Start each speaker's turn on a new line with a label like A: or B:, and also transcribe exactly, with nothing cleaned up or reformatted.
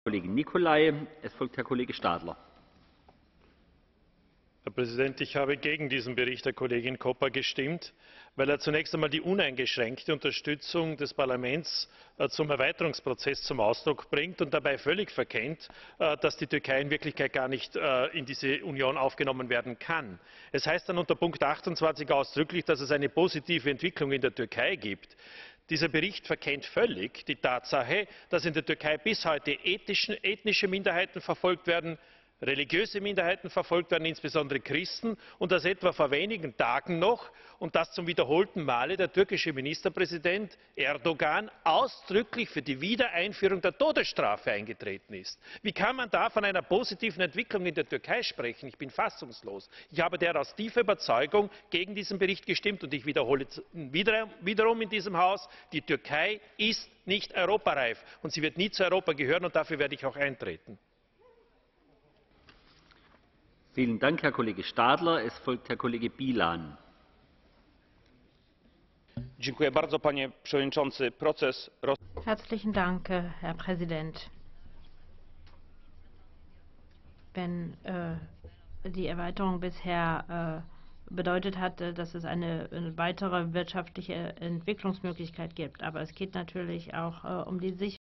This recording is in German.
A: Kollege Nicolai. Es folgt Herr Kollege Stadler.
B: Herr Präsident, ich habe gegen diesen Bericht der Kollegin Koppa gestimmt, weil er zunächst einmal die uneingeschränkte Unterstützung des Parlaments zum Erweiterungsprozess zum Ausdruck bringt und dabei völlig verkennt, dass die Türkei in Wirklichkeit gar nicht in diese Union aufgenommen werden kann. Es heißt dann unter Punkt achtundzwanzig ausdrücklich, dass es eine positive Entwicklung in der Türkei gibt. Dieser Bericht verkennt völlig die Tatsache, dass in der Türkei bis heute ethnische Minderheiten verfolgt werden, religiöse Minderheiten verfolgt werden, insbesondere Christen, und dass etwa vor wenigen Tagen noch, und das zum wiederholten Male, der türkische Ministerpräsident Erdogan ausdrücklich für die Wiedereinführung der Todesstrafe eingetreten ist. Wie kann man da von einer positiven Entwicklung in der Türkei sprechen? Ich bin fassungslos. Ich habe daher aus tiefer Überzeugung gegen diesen Bericht gestimmt, und ich wiederhole wiederum in diesem Haus, die Türkei ist nicht europareif, und sie wird nie zu Europa gehören, und dafür werde ich auch eintreten.
A: Vielen Dank, Herr Kollege Stadler. Es folgt Herr Kollege Bilan.
C: Herzlichen Dank, Herr Präsident. Wenn äh, die Erweiterung bisher äh, bedeutet hat, dass es eine, eine weitere wirtschaftliche Entwicklungsmöglichkeit gibt, aber es geht natürlich auch äh, um die Sicherheit.